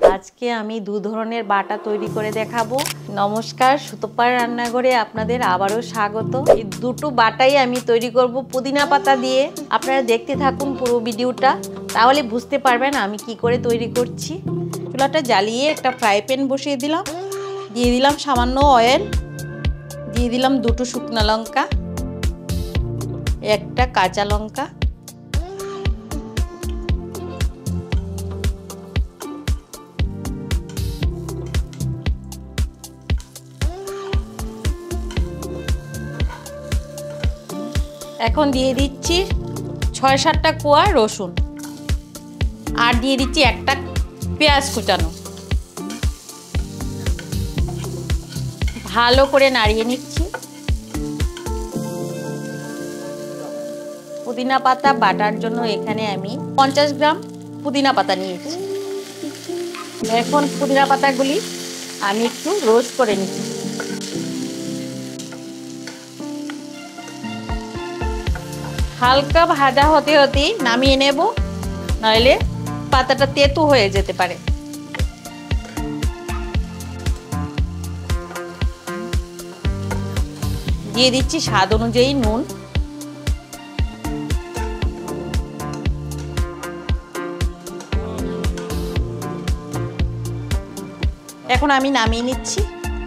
আজকে আমি দু ধরনের বাটা তৈরি করে দেখাবো। নমস্কার, সুতপার রান্নাঘরে আপনাদের আবারও স্বাগত। এই দুটো বাটাই আমি তৈরি করব পুদিনা পাতা দিয়ে। আপনারা দেখতে থাকুন পুরো ভিডিওটা, তাহলে বুঝতে পারবেন আমি কি করে তৈরি করছি। চুলাটা জ্বালিয়ে একটা ফ্রাই প্যান বসিয়ে দিলাম, দিয়ে দিলাম সামান্য অয়েল, দিয়ে দিলাম দুটো শুকনো লঙ্কা, একটা কাঁচা লঙ্কা, এখন দিয়ে দিচ্ছি ৬-৭টা কোয়া রসুন, আর দিয়ে দিচ্ছি একটা পেঁয়াজ কুচানো। ভালো করে নাড়িয়ে নিচ্ছি। পুদিনা পাতা বাটার জন্য এখানে আমি 50 গ্রাম পুদিনা পাতা নিয়েছি। এখন পুদিনা পাতাগুলি আমি একটু রোস্ট করে নিচ্ছি। হালকা ভাজা হতে হতেই নামিয়ে নেব, নইলে পাতাটা তেতো হয়ে যেতে পারে। দিয়ে দিচ্ছি স্বাদ অনুযায়ী নুন, এখন আমি নামিয়ে নিচ্ছি।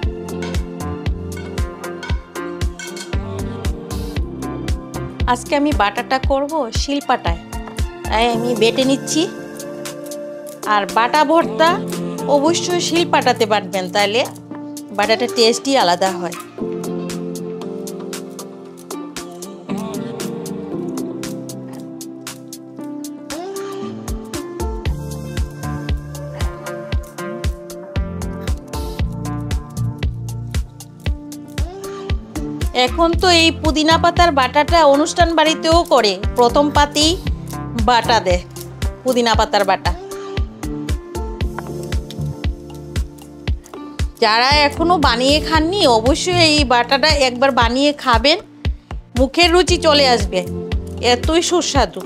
আজকে আমি বাটাটা করব শিলপাটায়, তাই আমি বেটে নিচ্ছি। আর বাটা ভর্তা অবশ্যই শিলপাটাতে বাটবেন, তাহলে বাটাটা টেস্টই আলাদা হয়। এখন তো এই পুদিনা পাতার বাটাটা অনুষ্ঠান বাড়িতেও করে, প্রথম পাতেই বাটা দেয় পুদিনা পাতার বাটা। যারা এখনো বানিয়ে খাননি অবশ্যই এই বাটাটা একবার বানিয়ে খাবেন, মুখের রুচি চলে আসবে, এতই সুস্বাদু।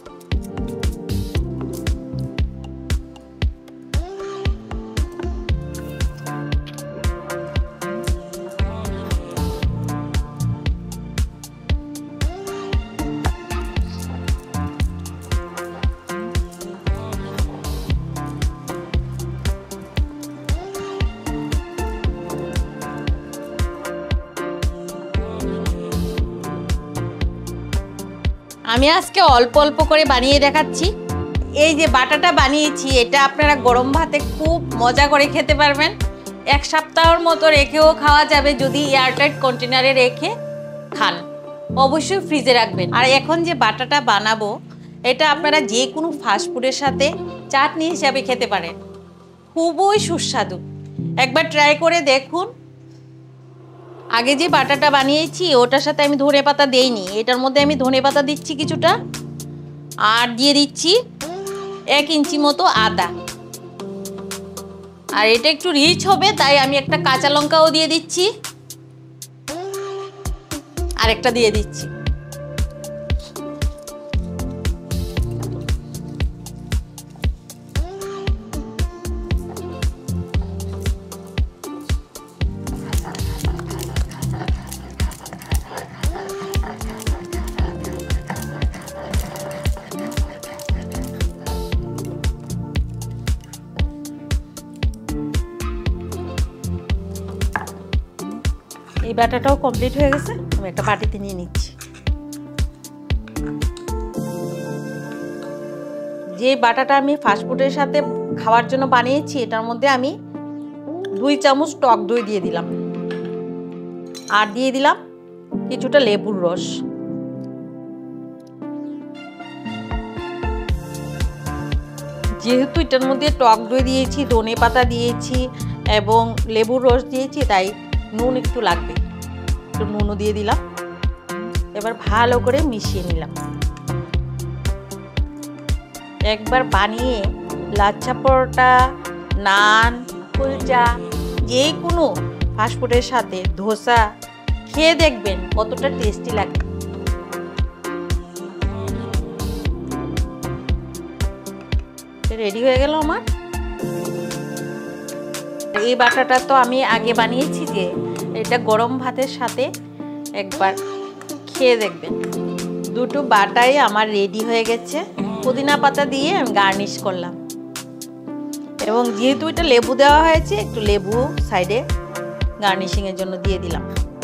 আমি আজকে অল্প অল্প করে বানিয়ে দেখাচ্ছি। এই যে বাটাটা বানিয়েছি, এটা আপনারা গরম ভাতে খুব মজা করে খেতে পারবেন। 1 সপ্তাহের মতো রেখেও খাওয়া যাবে যদি এয়ারটাইট কন্টেনারে রেখে খান। অবশ্যই ফ্রিজে রাখবেন। আর এখন যে বাটাটা বানাবো, এটা আপনারা যে কোনো ফাস্টফুডের সাথে চাটনি হিসাবে খেতে পারেন, খুবই সুস্বাদু। একবার ট্রাই করে দেখুন। আগে যে বাটাটা বানিয়েছি ওটার সাথে আমি ধনেপাতা দেইনি, এটার মধ্যে আমি ধনেপাতা দিচ্ছি কিছুটা, আর দিয়ে দিচ্ছি 1 ইঞ্চি মতো আদা। আর এটা একটু রিচ হবে তাই আমি একটা কাঁচা লঙ্কাও দিয়ে দিচ্ছি, আর একটা দিয়ে দিচ্ছি। এই বাটাটাও কমপ্লিট হয়ে গেছে, আমি একটা বাটিতে নিয়ে নিচ্ছি। যে বাটাটা আমি ফাস্টফুডের সাথে খাওয়ার জন্য বানিয়েছি, এটার মধ্যে আমি 2 চামচ টক দই দিয়ে দিলাম, আর দিয়ে দিলাম কিছুটা লেবুর রস। যেহেতু এটার মধ্যে টক দই দিয়েছি, ধনেপাতা দিয়েছি এবং লেবুর রস দিয়েছি, তাই নুন একটু লাগবে, একটু নুনও দিয়ে দিলাম। এবার ভালো করে মিশিয়ে নিলাম। একবার বানিয়ে লাচ্ছা পরোটা, নান, কুলচা, যে কোনো ফাস্টফুডের সাথে, ধোসা খেয়ে দেখবেন কতটা টেস্টি লাগে। রেডি হয়ে গেল আমার। এই বাটাটা তো আমি আগে বানিয়েছি, যে এটা গরম ভাতের সাথে একবার খেয়ে দেখবেন। দুটো বাটাই আমার রেডি হয়ে গেছে। পুদিনা পাতা দিয়ে আমি গার্নিশ করলাম, এবং যেহেতু এটা লেবু দেওয়া হয়েছে, একটু লেবু সাইডে গার্নিশিংয়ের জন্য দিয়ে দিলাম।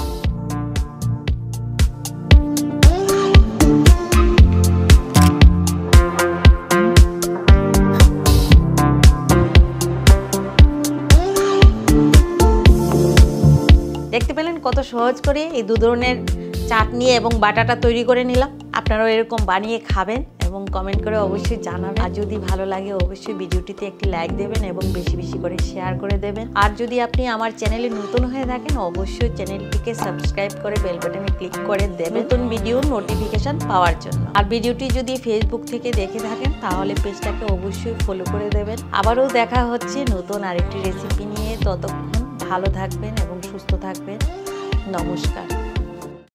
দেখতে পেলেন কত সহজ করে এই দু ধরনের চাটনি এবং বাটাটা তৈরি করে নিলাম। আপনারাও এরকম বানিয়ে খাবেন এবং কমেন্ট করে অবশ্যই জানাবেন। আর যদি ভালো লাগে অবশ্যই ভিডিওটিতে একটি লাইক দেবেন এবং বেশি বেশি করে শেয়ার করে দেবেন। আর যদি আপনি আমার চ্যানেলে নতুন হয়ে থাকেন অবশ্যই চ্যানেলটিকে সাবস্ক্রাইব করে বেল বাটনে ক্লিক করে দেবেন নতুন ভিডিওর নোটিফিকেশন পাওয়ার জন্য। আর ভিডিওটি যদি ফেসবুক থেকে দেখে থাকেন তাহলে পেজটাকে অবশ্যই ফলো করে দেবেন। আবারও দেখা হচ্ছে নতুন আরেকটি রেসিপি নিয়ে। ততক্ষণ ভালো থাকবেন এবং সুস্থ থাকবেন। নমস্কার।